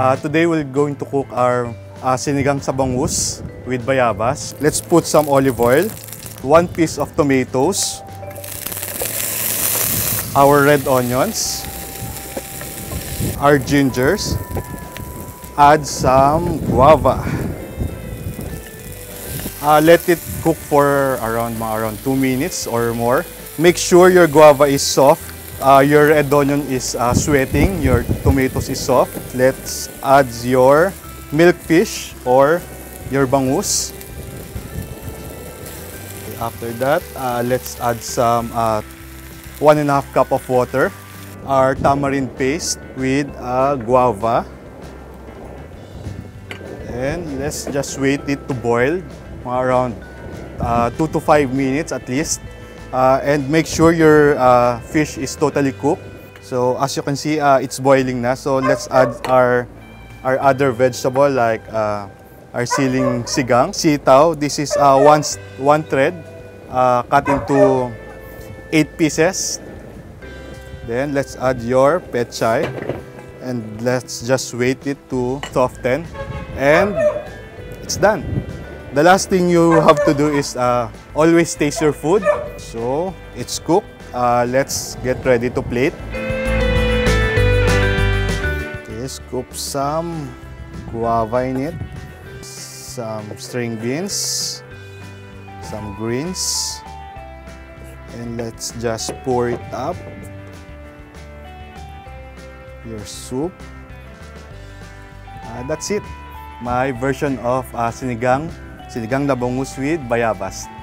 Today we're going to cook our sinigang sa bangus with bayabas. Let's put some olive oil, 1 piece of tomatoes, our red onions, our gingers, add some guava. Let it cook for around 2 minutes or more. Make sure your guava is soft, your red onion is sweating, your tomatoes is soft. Let's add your milk fish or your bangus. After that, let's add some 1.5 cup of water, our tamarind paste with guava, and let's just wait it to boil around 2 to 5 minutes at least, and make sure your fish is totally cooked. So as you can see, it's boiling na. So let's add our other vegetable like our sigang, sitaw. This is one thread cut into 8 pieces. Then let's add your pechay and let's just wait it to soften, and it's done. The last thing you have to do is always taste your food. So it's cooked. Let's get ready to plate. Okay, scoop some guava in it, some string beans, some greens, and let's just pour it up. Your soup. That's it. My version of sinigang na bangus with bayabas.